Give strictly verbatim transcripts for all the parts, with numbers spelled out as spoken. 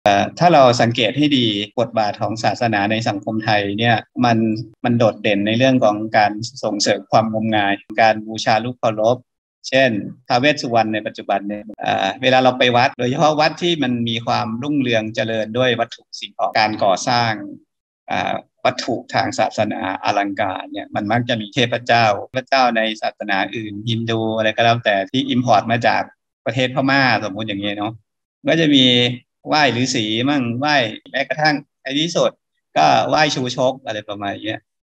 ถ้าเราสังเกตให้ดีบทบาทของศาสนาในสังคมไทยเนี่ยมันมันโดดเด่นในเรื่องของการส่งเสริมความงมงายการบูชารูปเคารพเช่นท้าวเวสสุวรรณในปัจจุบันเนี่ยเวลาเราไปวัดโดยเฉพาะวัดที่มันมีความรุ่งเรืองเจริญด้วยวัตถุสิ่งของการก่อสร้างวัตถุทางศาสนาอลังการเนี่ยมันมักจะมีเทพเจ้าพระเจ้าในศาสนาอื่นฮินดูอะไรก็แล้วแต่ที่อิมพอร์ตมาจากประเทศพม่าสมมุติอย่างเงี้ยเนาะก็จะมีไหว้ฤาษีมั่งไหว้แม้กระทั่งไอ้ที่สุดก็ไหว้ชูชกอะไรประมาณนี้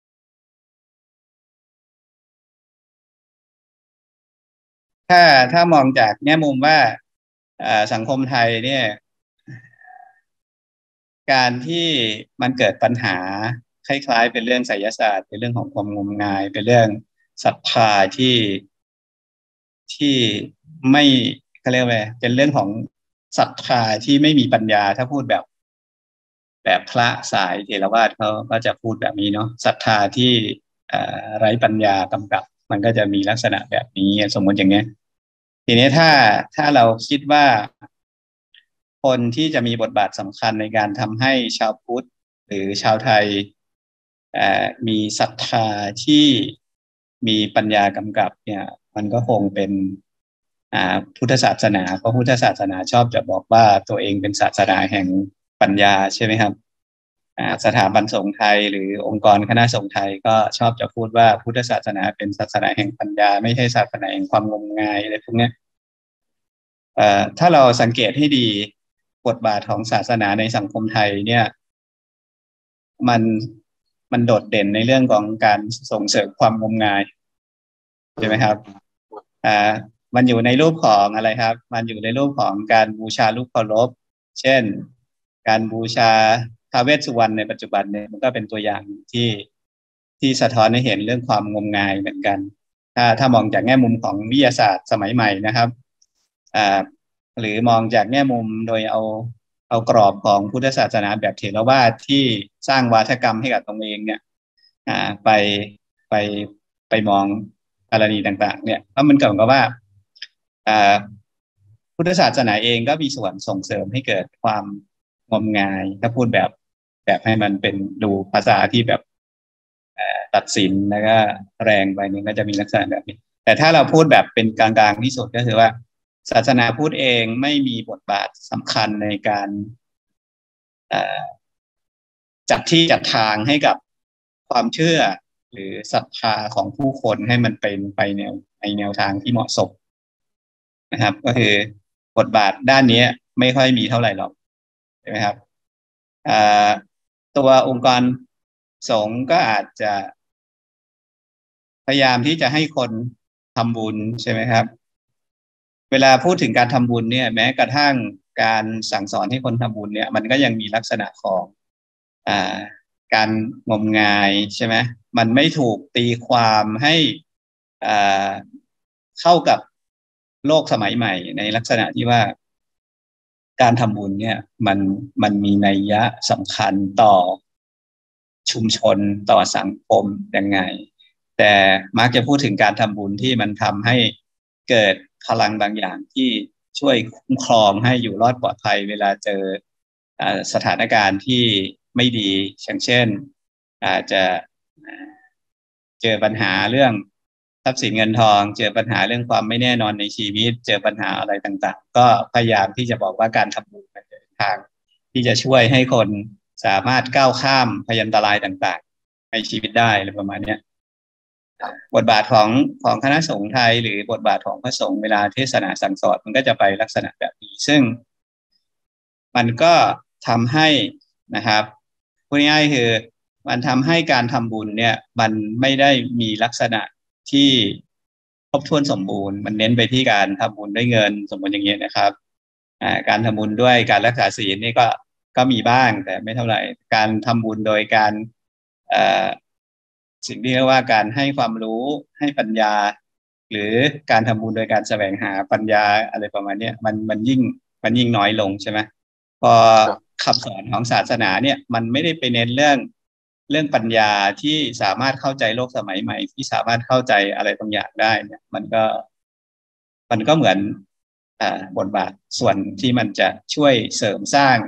ถ้าถ้ามองจากแง่มุมว่าสังคมไทยเนี่ยการที่มันเกิดปัญหาคล้ายๆเป็นเรื่องไสยศาสตร์เป็นเรื่องของความงมงายเป็นเรื่องศรัทธาที่ที่ไม่เขาเรียกว่าเป็นเรื่องของศรัทธาที่ไม่มีปัญญาถ้าพูดแบบแบบพระสายเถรวาทเขาก็จะพูดแบบนี้เนาะศรัทธาที่ไร้ปัญญากำกับมันก็จะมีลักษณะแบบนี้สมมติอย่างเงี้ยทีนี้ถ้าถ้าเราคิดว่าคนที่จะมีบทบาทสำคัญในการทำให้ชาวพุทธหรือชาวไทยมีศรัทธาที่มีปัญญากำกับเนี่ยมันก็คงเป็นพุทธศาสนาเพราะพุทธศาสนาชอบจะบอกว่าตัวเองเป็นศาสนาแห่งปัญญาใช่ไหมครับสถาบันสงฆ์ไทยหรือองค์กรคณะสงฆ์ไทยก็ชอบจะพูดว่าพุทธศาสนาเป็นศาสนาแห่งปัญญาไม่ใช่ศาสนาแห่งความงมงายอะไรพวกนี้ถ้าเราสังเกตให้ดีบทบาทของศาสนาในสังคมไทยเนี่ยมันมันโดดเด่นในเรื่องของการส่งเสริมความงมงายใช่ไหมครับอ่ามันอยู่ในรูปของอะไรครับมันอยู่ในรูปของการบูชารูปเคารพเช่นการบูชาท้าวเวสสุวรรณในปัจจุบันเนี่ยมันก็เป็นตัวอย่างที่ที่สะท้อนให้เห็นเรื่องความงมงายเหมือนกันถ้าถ้ามองจากแง่มุมของวิทยาศาสตร์สมัยใหม่นะครับอ่าหรือมองจากแง่มุมโดยเอาเอากรอบของพุทธศาสนาแบบเถรวาทที่สร้างวาทกรรมให้กับตนเองเนี่ยอ่าไปไปไปมองกรณีต่างๆเนี่ยก็มันเกิดกับว่าอ่าพุทธศาสนาเองก็มีส่วนส่งเสริมให้เกิดความงมงายถ้าพูดแบบแบบให้มันเป็นดูภาษาที่แบบตัดสินแล้วก็แรงไปนี่ก็จะมีลักษณะแบบนี้แต่ถ้าเราพูดแบบเป็นกลางๆที่สุดก็คือว่าศาสนาพุทธเองไม่มีบทบาทสำคัญในการจัดที่จัดทางให้กับความเชื่อหรือศรัทธาของผู้คนให้มันเป็นไปแนวในแนวทางที่เหมาะสมนะครับก็คือบทบาทด้านนี้ไม่ค่อยมีเท่าไหร่หรอกใช่ไหมครับตัวองค์กรสงฆ์ก็อาจจะพยายามที่จะให้คนทำบุญใช่ไหมครับเวลาพูดถึงการทำบุญเนี่ยแม้กระทั่งการสั่งสอนให้คนทำบุญเนี่ยมันก็ยังมีลักษณะของอ่าการงมงายใช่ไหมมันไม่ถูกตีความให้อ่าเข้ากับโลกสมัยใหม่ในลักษณะที่ว่าการทำบุญเนี่ยมันมันมีนัยยะสำคัญต่อชุมชนต่อสังคมยังไงแต่มักจะพูดถึงการทำบุญที่มันทำให้เกิดพลังบางอย่างที่ช่วยคุ้มครองให้อยู่รอดปลอดภัยเวลาเจอสถานการณ์ที่ไม่ดีอย่างเช่นอาจจะเจอปัญหาเรื่องทรัพย์สินเงินทองเจอปัญหาเรื่องความไม่แน่นอนในชีวิตเจอปัญหาอะไรต่างๆก็พยายามที่จะบอกว่าการทำบุญเป็นทางที่จะช่วยให้คนสามารถก้าวข้ามพยันตรายต่างๆในชีวิตได้อะไรประมาณนี้บทบาทของของคณะสงฆ์ไทยหรือบทบาทของพระสงฆ์เวลาเทศนาสั่งสอนมันก็จะไปลักษณะแบบนี้ซึ่งมันก็ทำให้นะครับพูดง่ายๆคือมันทำให้การทำบุญเนี่ยมันไม่ได้มีลักษณะที่ครบถ้วนสมบูรณ์มันเน้นไปที่การทำบุญด้วยเงินสมมติอย่างเงี้ยนะครับการทำบุญด้วยการรักษาศีลนี่ก็ก็มีบ้างแต่ไม่เท่าไหร่การทำบุญโดยการสิ่งที่เรียกว่าการให้ความรู้ให้ปัญญาหรือการทำบุญโดยการแสวงหาปัญญาอะไรประมาณนี้มันมันยิ่งมันยิ่งน้อยลงใช่ไหมพอคำสอนของศาสนาเนี่ยมันไม่ได้ไปเน้นเรื่องเรื่องปัญญาที่สามารถเข้าใจโลกสมัยใหม่ที่สามารถเข้าใจอะไรบางอย่างได้เนี่ยมันก็มันก็เหมือนอ่าบทบาทส่วนที่มันจะช่วยเสริมสร้าง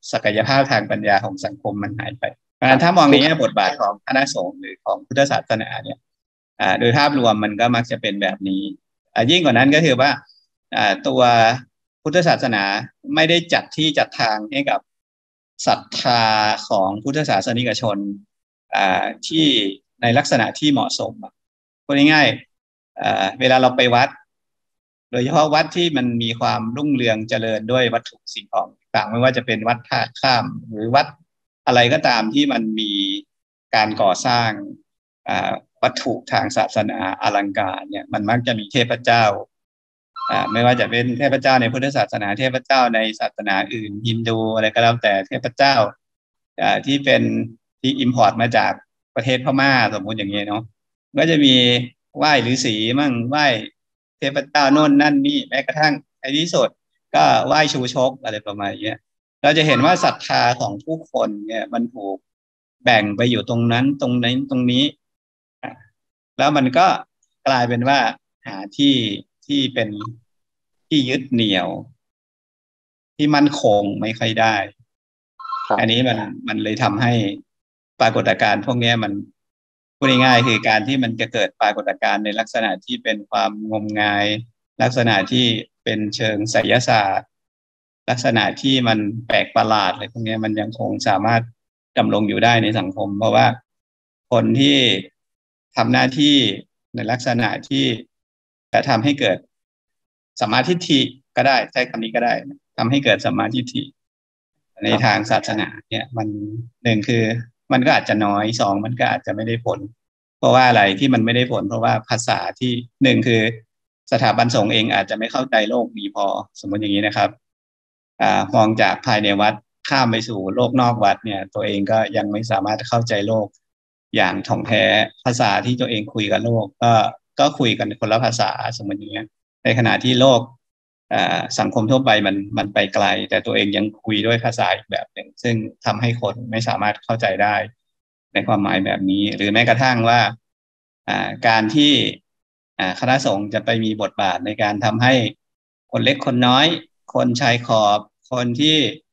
ศักยภาพทางปัญญาของสังคมมันหายไปเพราะฉะนั้นถ้ามองในแง่บทบาทของคณะสงฆ์หรือของพุทธศาสนาเนี่ยอ่าโดยภาพรวมมันก็มักจะเป็นแบบนี้อ่ายิ่งกว่านั้นก็คือว่าอ่าตัวพุทธศาสนาไม่ได้จัดที่จัดทางให้กับศรัทธาของพุทธศาสนิกชนอ่าที่ในลักษณะที่เหมาะสมพูดง่ายๆอ่าเวลาเราไปวัดโดยเฉพาะวัดที่มันมีความรุ่งเรืองเจริญด้วยวัตถุสิ่งของต่างไม่ว่าจะเป็นวัดท่าข้ามหรือวัดอะไรก็ตามที่มันมีการก่อสร้างวัตถุทางศาสนาอลังการเนี่ยมันมักจะมีเทพเจ้าไม่ว่าจะเป็นเทพเจ้าในพุทธศาสนาเทพเจ้าในศาสนาอื่นฮินดูอะไรก็แล้วแต่เทพเจ้าที่เป็นที่อิมพอร์ตมาจากประเทศพม่าสมมุติอย่างนี้เนาะก็จะมีไหว้ฤาษีมั่งไหว้เทพเจ้าโน่นนั่นนี่แม้กระทั่งในที่สุดก็ไหว้ชูชกอะไรประมาณนี้เราจะเห็นว่าศรัทธาของผู้คนเนี่ยมันถูกแบ่งไปอยู่ตรงนั้นตรงนี้ตรงนี้แล้วมันก็กลายเป็นว่าหาที่ที่เป็นที่ยึดเหนี่ยวที่มั่นคงไม่ค่อยได้อันนี้มันมันเลยทำให้ปรากฏการณ์พวกนี้มันพูดง่ายๆคือการที่มันจะเกิดปรากฏการณ์ในลักษณะที่เป็นความงมงายลักษณะที่เป็นเชิงไสยศาสตร์ลักษณะที่มันแปลกประหลาดอะไรพวกนี้มันยังคงสามารถดำรงอยู่ได้ในสังคมเพราะว่าคนที่ทำหน้าที่ในลักษณะที่จะทำให้เกิดสัมมาทิฏฐิก็ได้ใช้คำนี้ก็ได้ทำให้เกิดสัมมาทิฏฐิในทางศาสนาเนี่ยมันหนึ่งคือมันก็อาจจะน้อยสองมันก็อาจจะไม่ได้ผลเพราะว่าอะไรที่มันไม่ได้ผลเพราะว่าภาษาที่หนึ่งคือสถาบันสงฆ์เองอาจจะไม่เข้าใจโลกดีพอสมมติอย่างนี้นะครับอ่ามองจากภายในวัดข้ามไปสู่โลกนอกวัดเนี่ยตัวเองก็ยังไม่สามารถเข้าใจโลกอย่างถ่องแท้ภาษาที่ตัวเองคุยกับโลกก็ก็คุยกันคนละภาษาสมมติอย่างเงี้ยในขณะที่โลกสังคมทั่วไปมันมันไปไกลแต่ตัวเองยังคุยด้วยภาษาอีกแบบหนึ่งซึ่งทำให้คนไม่สามารถเข้าใจได้ในความหมายแบบนี้หรือแม้กระทั่งว่าการที่คณะสงฆ์จะไปมีบทบาทในการทำให้คนเล็กคนน้อยคนชายขอบคนที่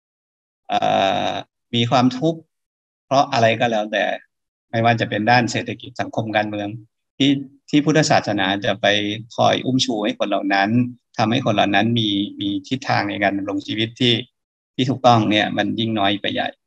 มีความทุกข์เพราะอะไรก็แล้วแต่ไม่ว่าจะเป็นด้านเศรษฐกิจสังคมการเมืองที่ที่พุทธศาสนาจะไปคอยอุ้มชูให้คนเหล่านั้นทำให้คนเหล่านั้นมีมีทิศทางในการดำรงชีวิตที่ที่ถูกต้องเนี่ยมันยิ่งน้อยไปใหญ่